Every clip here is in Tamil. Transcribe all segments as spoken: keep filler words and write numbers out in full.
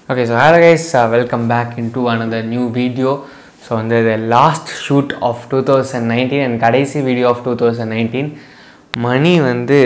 Okay, so hello guys, uh, welcome back into another new video. So on the, the last shoot of two thousand nineteen and கடைசி video of two thousand nineteen. மணி வந்து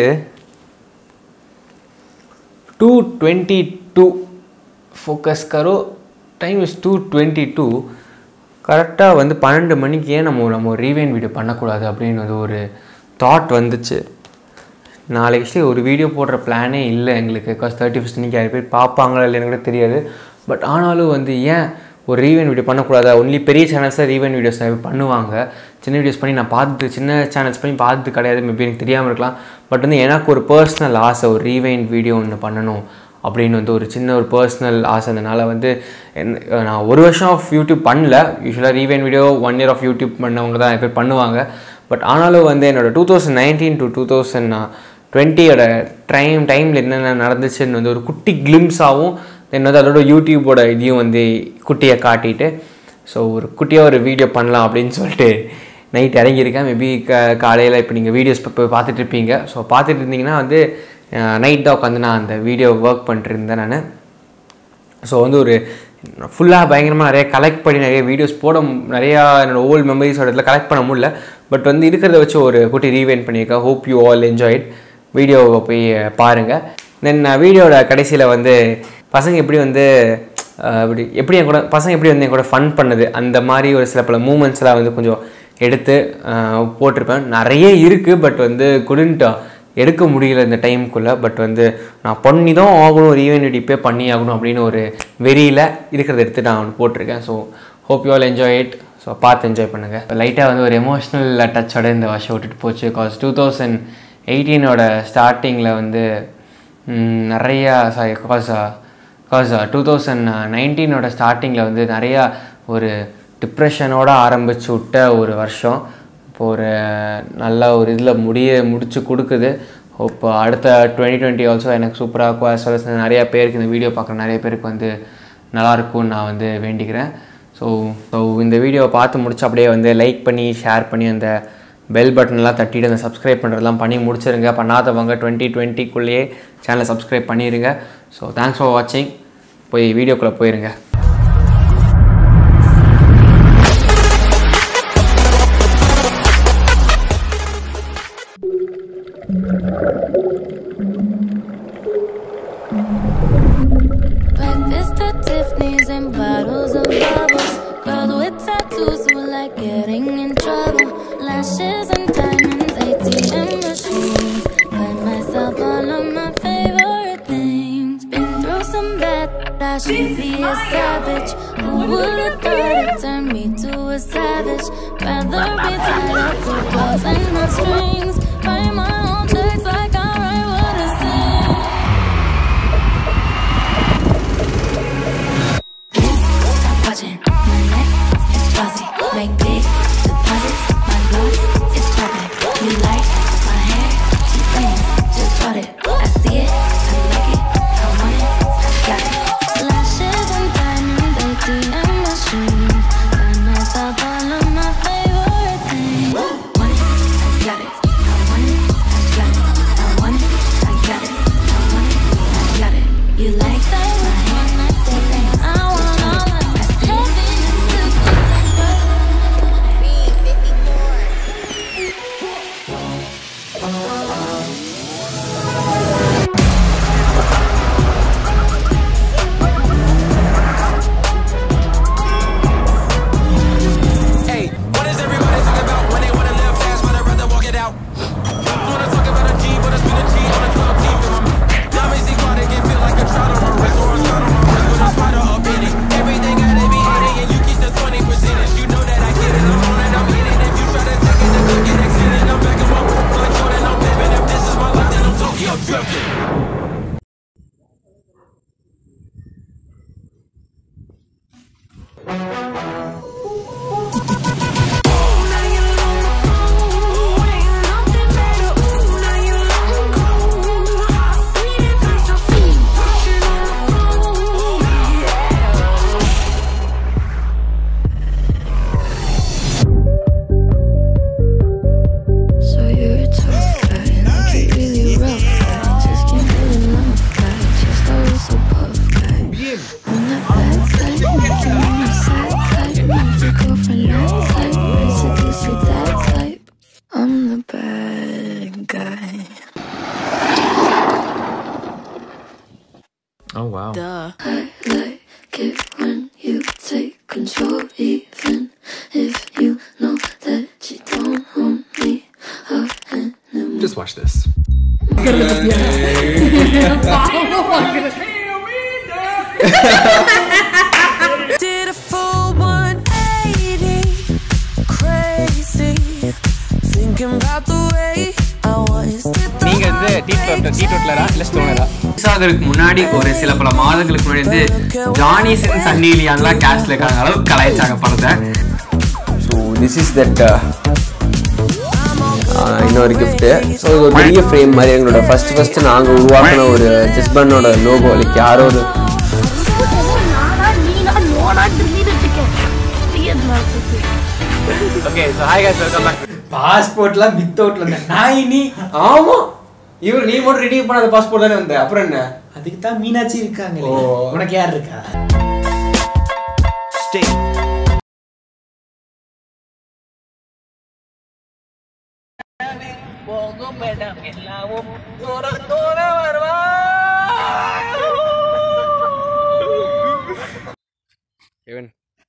two twenty-two. Focus करो. Time is two twenty-two. கரெக்டாக வந்து பன்னெண்டு மணிக்கு ஏன் நம்ம நம்ம ஒரு ரீவைண்ட் வீடியோ பண்ணக்கூடாது அப்படின்னு ஒரு தாட் வந்துச்சு. நாளைக்கு ஒரு வீடியோ போடுற பிளானே இல்லை எங்களுக்கு. பிகாஸ் தேர்ட்டி ஃபஸ்ட் இன்றைக்கி யார் பேர் பார்ப்பாங்களா இல்லைன்னு கூட தெரியாது. பட் ஆனாலும் வந்து ஏன் ஒரு ரீவைண்ட் வீடியோ பண்ணக்கூடாதா? ஒன்லி பெரிய சேனல்ஸில் ரீவைண்ட் வீடியோஸ் பண்ணுவாங்க. சின்ன வீடியோஸ் பண்ணி நான் பார்த்து சின்ன சேனல்ஸ் பண்ணி பார்த்து கிடையாது. மேபி எனக்கு தெரியாமல் இருக்கலாம். பட் வந்து எனக்கு ஒரு பர்சனல் ஆசை, ஒரு ரீவைண்ட் வீடியோ ஒன்று பண்ணணும் அப்படின்னு வந்து ஒரு சின்ன ஒரு பர்சனல் ஆசை. அதனால் வந்து நான் ஒரு வருஷம் ஆஃப் யூடியூப் பண்ணல. யூஸ்வலாக rewind video one year off YouTube பண்ணவங்க தான் நிறைய பேர் பண்ணுவாங்க. பட் ஆனாலும் வந்து என்னோடய two thousand nineteen to two thousand டுவெண்ட்டியோட டைம் டைமில் என்னென்ன நடந்துச்சுன்னு வந்து ஒரு குட்டி கிளிம்ஸாகவும் தென் வந்து அதோட யூடியூபோட இதையும் வந்து குட்டியை காட்டிட்டு ஸோ ஒரு குட்டியாக ஒரு வீடியோ பண்ணலாம் அப்படின்னு சொல்லிட்டு நைட் இறங்கியிருக்கேன். மேபி க காலையில் இப்போ நீங்கள் வீடியோஸ் இப்போ பார்த்துட்டு இருப்பீங்க. ஸோ பார்த்துட்டு இருந்தீங்கன்னா வந்து நைட் தான் உட்காந்து நான் அந்த வீடியோ ஒர்க் பண்ணிட்டுருந்தேன் நான். ஸோ வந்து ஒரு ஃபுல்லாக பயங்கரமாக நிறைய கலெக்ட் பண்ணி நிறைய வீடியோஸ் போட நிறையா என்னோடய ஓல்டு மெமரிஸோட இடத்துல கலெக்ட் பண்ண முடியல. பட் வந்து இருக்கிறத வச்சு ஒரு குட்டி ரீவைண்ட் பண்ணியிருக்கேன். Hope you all enjoy it. வீடியோவை போய் பாருங்கள். தென் வீடியோட கடைசியில் வந்து பசங்க எப்படி வந்து இப்படி எப்படி என் கூட பசங்க எப்படி வந்து என் கூட ஃபன் பண்ணுது அந்த மாதிரி ஒரு சில பல மூமெண்ட்ஸ்லாம் வந்து கொஞ்சம் எடுத்து போட்டிருப்பேன். நிறைய இருக்குது. பட் வந்து குடண்ட் எடுக்க முடியல இந்த டைமுக்குள்ளே. பட் வந்து நான் பண்ணி தான் ஆகணும், ரீவைண்ட் இப்பே பண்ணி ஆகணும் அப்படின்னு ஒரு வெறியில் இருக்கிறத எடுத்து நான் ஒன்று போட்டிருக்கேன். So hope you all enjoy it. So பார்த்து என்ஜாய் பண்ணுங்கள். லைட்டாக வந்து ஒரு எமோஷ்னல் டச்சோட இந்த வருஷம் விட்டுட்டு போச்சு. பிகாஸ் டூ தௌசண்ட் எயிட்டீனோட ஸ்டார்டிங்கில் வந்து நிறையா sorry cause cause two thousand நைன்டீனோட ஸ்டார்டிங்கில் வந்து நிறையா ஒரு டிப்ரெஷனோடு ஆரம்பித்து விட்ட ஒரு வருஷம். இப்போ ஒரு நல்ல ஒரு இதில் முடிய முடிச்சு கொடுக்குது. இப்போ அடுத்த டுவெண்ட்டி டுவெண்ட்டி ஆல்சோ எனக்கு சூப்பராக இருக்கும். as well as நிறையா பேருக்கு இந்த வீடியோ பார்க்குற நிறைய பேருக்கு வந்து நல்லாயிருக்கும்னு நான் வந்து வேண்டிக்கிறேன். ஸோ ஸோ இந்த வீடியோவை பார்த்து முடிச்சு அப்படியே வந்து லைக் பண்ணி ஷேர் பண்ணி அந்த பெல் பட்டன்லாம் தட்டிட்டு அந்த சப்ஸ்கிரைப் பண்ணுறதெல்லாம் பண்ணி முடிச்சிருங்க. பண்ணாதவங்க டுவெண்ட்டி டுவெண்ட்டிக்குள்ளேயே சேனலை சப்ஸ்கிரைப் பண்ணிடுங்க. ஸோ தேங்க்ஸ் ஃபார் வாட்சிங். போய் வீடியோக்குள்ளே போயிருங்க. Lashes and diamonds, A T M machines. Buy myself all of my favorite things. Been through some bad, I should be a savage. Who would've thought it turned me to a savage? Rather be tied up with balls and not strings. Write my own checks like I write what I sing. Stop watching, my neck is fuzzy. Make big deposits. It's poppin'. You like my hair? Two things, just bought it. I see it, I like it, I want it, I got it. Lashes and diamonds, A T M machines. Buy myself all of my favorite things. Want it, I got it. I want it, I got it. I want it, I got it. I want it, I got it. You like my hair? Two things, I want all of it. I see it. so puff guy. When I duh. I like it when you take control, even if you know that you don't own me or anymore. Just watch this. Did a full one eighty, crazy, thinking about the way I was. நீங்க வந்து டீ டோட்டர் டீ டோட்டலரா இல்ல ஸ்டோனரா? சாகருக்கு முன்னாடி ஒரு சில பல மாதங்களுக்கு முன்னாடி வந்து ஜானி சின் சன்னி லியான்லாம் கேஸ்ட்ல இருக்காங்க அளவுக்கு கலாய்ச்சாங்க படத்தை. ஸோ திஸ் இஸ் தட் இன்னொரு கிஃப்ட்டு. ஸோ இது ஒரு பெரிய ஃப்ரேம் மாதிரி எங்களோட ஃபர்ஸ்ட் ஃபர்ஸ்ட் நாங்கள் உருவாக்கின ஒரு ஜஸ்பனோட லோகோ. லைக் யாரோ ஒரு okay. So hi guys, welcome back. பாஸ்போர்ட்லாம் வித்தவுட்ல இருந்தேன் நான் நீ. ஆமா, இவர் நீ மட்டும் ரெடி பண்ணாத பாஸ்போர்ட் தானே வந்த. அப்புறம் என்ன? அதுக்கு தான் மீனாட்சி இருக்காங்க. உனக்கு யார் இருக்கா? Stay. போகும் மேடம் எல்லாவும் தோர தோர வருவா. கெவின்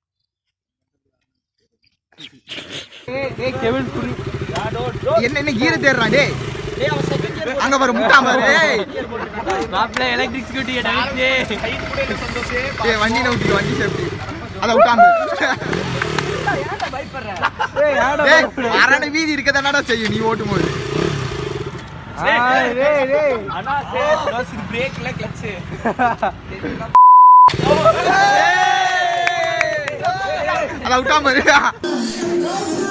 ஏய் கெவின் குரு என்ன என்ன கீர தேடுறான் டேய். டேய் அவன் செகண்ட் கியர் அங்க வர முட்டாம டேய். மாப்ள எலக்ட்ரிக் ஸ்கூட்டி எடுத்து ஹைட் கூட சந்தோஷே. டேய் வண்டி நவுட்டி வண்டி சேஃப்டி அத விட்டாம. ஏன்டா பயப்படுற? டேய் யாடா டேய் அரණ வீதி இருக்கதானடா செய்யும் நீ ஓட்டும்போது. டேய் டேய் டேய் அண்ணா சேஃப் பஸ் பிரேக்ல கிளட்ச். அத விட்டாம